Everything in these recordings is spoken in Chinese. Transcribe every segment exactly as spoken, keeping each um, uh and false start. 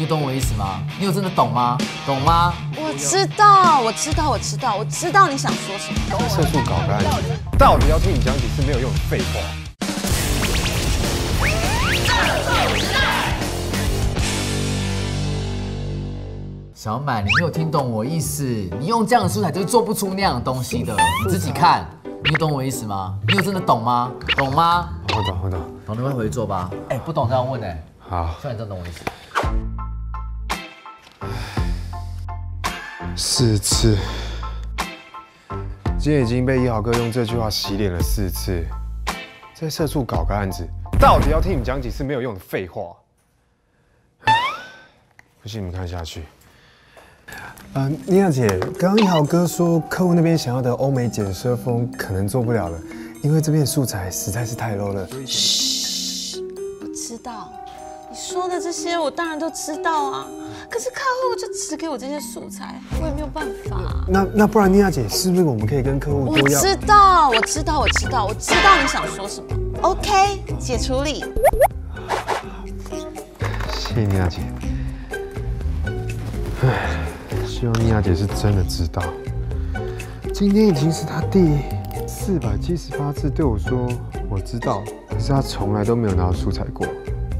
你懂我意思吗？你有真的懂吗？懂吗？ 我知道，我知道，我知道，我知道你想说什么。 社畜搞个案子，到底要听你讲几次没有用的废话？ 小满，你没有听懂我意思。你用这样的素材就是做不出那样的东西的。你自己看，你懂我意思吗？你有真的懂吗？懂吗？ 我懂，我懂。 懂你会回去做吧。哎、欸，不懂这样问哎、欸。 好， 算你真懂我意思。 四次，今天已经被一豪哥用这句话洗脸了四次。在社畜搞个案子，到底要听你讲几次没有用的废话？不信你们看下去。呃，妮娜姐，刚刚一豪哥说客户那边想要的欧美简奢风可能做不了了，因为这边素材实在是太 low 了。 嘘，我知道，你说的这些我当然都知道啊。可是客户就只给我这些素材，我也没有办法。 那那不然妮娜姐，是不是我们可以跟客户多要？ 我知道，我知道，我知道，我知道你想说什么。OK， 姐处理。 谢谢妮娜姐。唉。希望妮娜姐是真的知道，今天已经是她第四百七十八次对我说我知道，可是她从来都没有拿到素材过。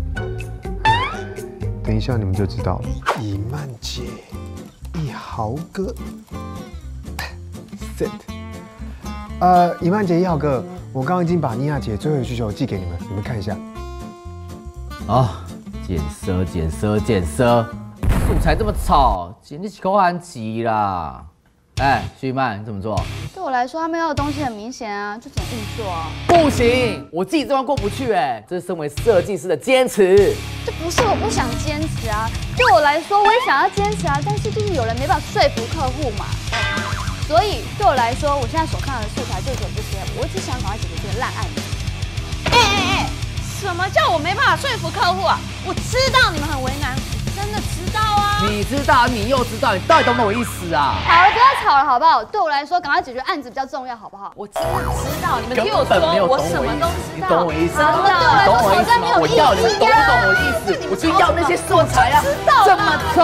等一下你们就知道了。以曼姐，一豪哥 ，set。呃，以曼姐、一豪哥，我刚刚已经把妮娜姐最后的需求寄给你们，你们看一下。 哦，减奢、减奢、减奢。素材这么丑，简直是口含急啦！哎，徐曼，你怎么做？ 对我来说，他们要的东西很明显啊，就只能硬做啊。 不行，我自己这关过不去哎，这是身为设计师的坚持。 这不是我不想坚持啊，对我来说，我也想要坚持啊，但是就是有人没办法说服客户嘛。所以对我来说，我现在所看到的素材就只有这些，我只想赶快解决这个烂案子。 哎哎哎，什么叫我没办法说服客户啊？我知道你们很为难。真的知道啊！ 你知道，你又知道，你到底懂不懂我意思啊？ 好了，不要吵了，好不好？对我来说，赶快解决案子比较重要，好不好？ 我真的知道，你们听我说，我什么都知道。 你懂我意思吗？ 对我来说，吵架没有意义。 我要你们懂不懂我意思？我就要那些素材啊！这么丑。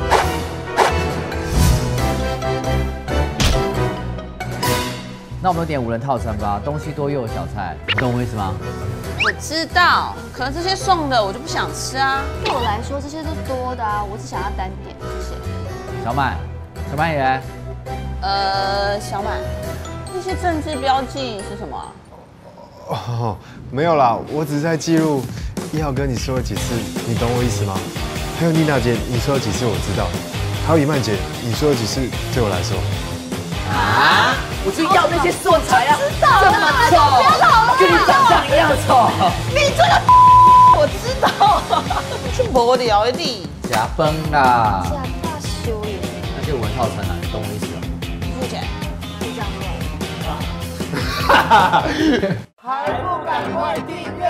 那我们点五人套餐吧，东西多又有小菜，你懂我意思吗？ 我知道，可能这些送的我就不想吃啊。 对我来说，这些都多的啊，我只想要单点，谢谢。 小满，小满也。 呃，小满，那些政治标记是什么啊？ 哦，没有啦，我只是在记录一豪哥你说了几次，你懂我意思吗？还有妮娜姐你说了几次我知道，还有以曼姐你说了几次对我来说。 啊！我就要那些素材啊！这么丑，跟你长相一样丑。 你这个，我知道，是无聊的你。 假崩啦！ 假大修耶！ 那就五人套餐啊，你懂我意思了？ 付钱。 就这样哈哈哈！还不赶快订阅！